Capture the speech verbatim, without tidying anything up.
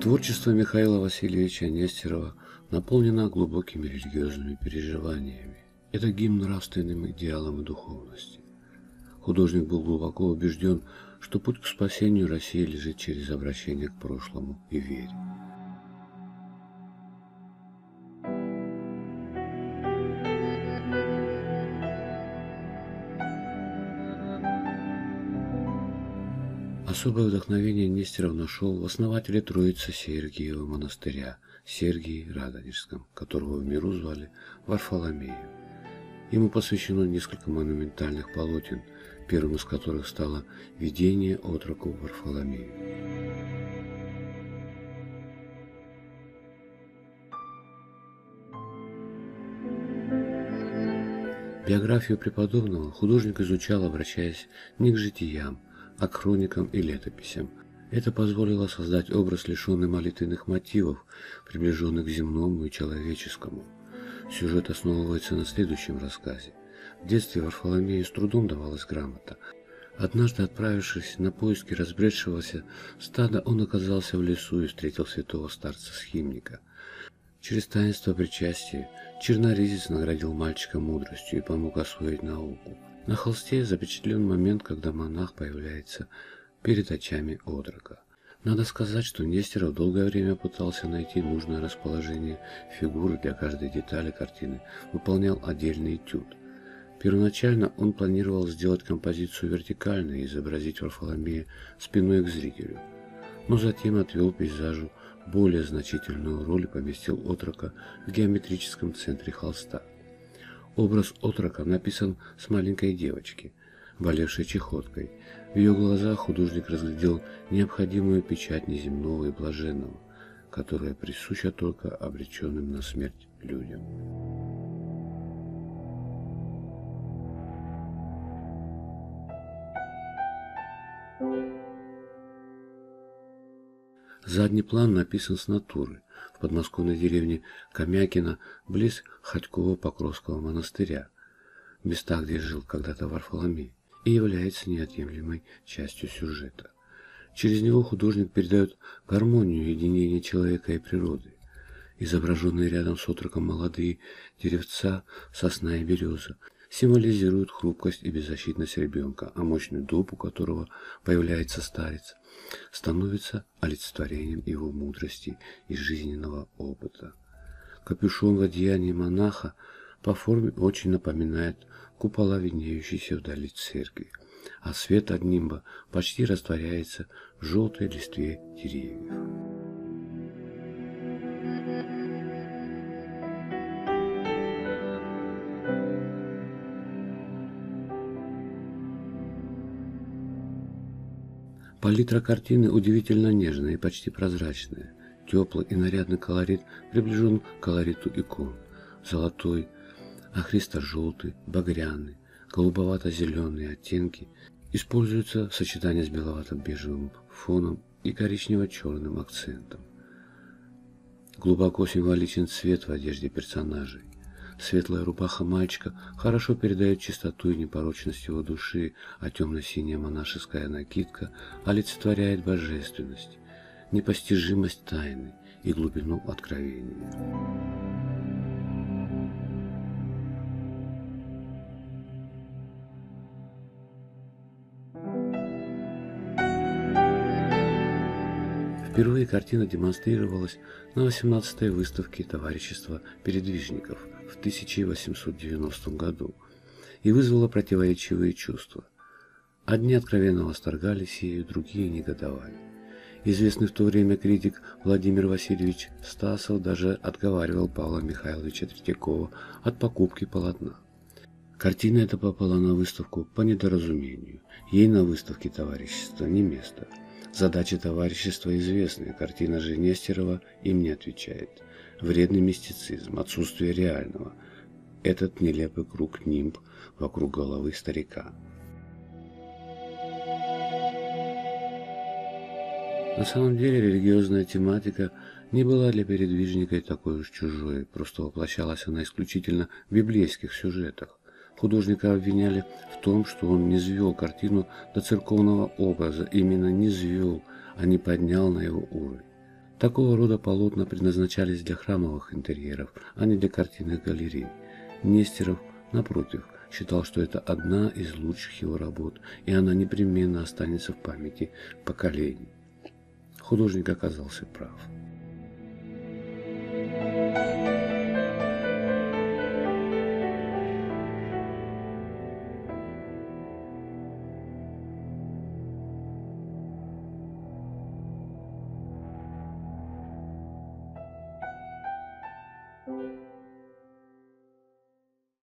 Творчество Михаила Васильевича Нестерова наполнено глубокими религиозными переживаниями. Это гимн нравственным идеалам и духовности. Художник был глубоко убежден, что путь к спасению России лежит через обращение к прошлому и вере. Особое вдохновение Нестеров нашел в основателе Троицы Сергиева монастыря Сергии Радонежском, которого в миру звали Варфоломеем. Ему посвящено несколько монументальных полотен, первым из которых стало «Видение отроку Варфоломею». Биографию преподобного художник изучал, обращаясь не к житиям, а к хроникам и летописям. Это позволило создать образ, лишенный молитвенных мотивов, приближенных к земному и человеческому. Сюжет основывается на следующем рассказе. В детстве Варфоломею с трудом давалась грамота. Однажды, отправившись на поиски разбредшегося стада, он оказался в лесу и встретил святого старца-схимника. Через таинство причастия черноризец наградил мальчика мудростью и помог освоить науку. На холсте запечатлен момент, когда монах появляется перед очами отрока. Надо сказать, что Нестеров долгое время пытался найти нужное расположение фигуры для каждой детали картины, выполнял отдельный этюд. Первоначально он планировал сделать композицию вертикальной и изобразить Варфоломея спиной к зрителю, но затем отвел пейзажу более значительную роль и поместил отрока в геометрическом центре холста. Образ отрока написан с маленькой девочки, болевшей чехоткой. В ее глазах художник разглядел необходимую печать неземного и блаженного, которая присуща только обреченным на смерть людям. Задний план написан с натуры в подмосковной деревне Камякино, близ Ходьково-Покровского монастыря, в местах, где жил когда-то Варфоломей, и является неотъемлемой частью сюжета. Через него художник передает гармонию единения человека и природы. Изображенные рядом с отроком молодые деревца, сосна и береза, символизируют хрупкость и беззащитность ребенка, а мощный дуб, у которого появляется старец, становится олицетворением его мудрости и жизненного опыта. Капюшон в одеянии монаха по форме очень напоминает купола, виднеющиеся вдали церкви, а свет от нимба почти растворяется в желтой листве деревьев. Палитра картины удивительно нежная и почти прозрачная. Теплый и нарядный колорит приближен к колориту икон. Золотой, охристо-желтый, багряный, голубовато-зеленые оттенки используются в сочетании с беловато-бежевым фоном и коричнево-черным акцентом. Глубоко символичен цвет в одежде персонажей. Светлая рубаха мальчика хорошо передает чистоту и непорочность его души, а темно-синяя монашеская накидка олицетворяет божественность, непостижимость тайны и глубину откровения. Впервые картина демонстрировалась на восемнадцатой выставке Товарищества передвижников в тысяча восемьсот девяностом году и вызвала противоречивые чувства. Одни откровенно восторгались ею, другие негодовали. Известный в то время критик Владимир Васильевич Стасов даже отговаривал Павла Михайловича Третьякова от покупки полотна. Картина эта попала на выставку по недоразумению. Ей на выставке товарищества не место. Задача товарищества известная, картина же Нестерова им не отвечает. Вредный мистицизм, отсутствие реального. Этот нелепый круг нимб вокруг головы старика. На самом деле религиозная тематика не была для передвижника и такой уж чужой, просто воплощалась она исключительно в библейских сюжетах. Художника обвиняли в том, что он не низвел картину до церковного образа, именно низвел, а не поднял на его уровень. Такого рода полотна предназначались для храмовых интерьеров, а не для картинных галерей. Нестеров, напротив, считал, что это одна из лучших его работ, и она непременно останется в памяти поколений. Художник оказался прав.